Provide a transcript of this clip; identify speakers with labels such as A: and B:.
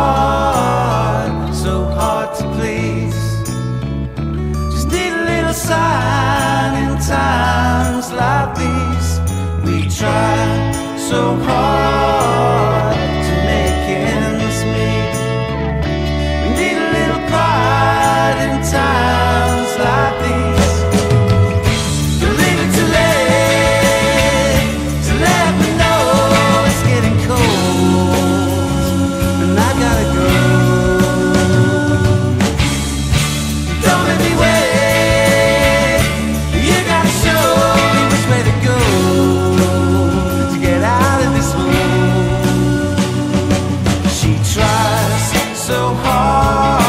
A: hard to please. Just need a little sign in times like these. We try so hard to make ends meet. We need a little pride in times like these. You're leaving too late to let me know it's getting cold, and I gotta go. Don't make me wait. You gotta show me which way to go to get out of this hole. She tries so hard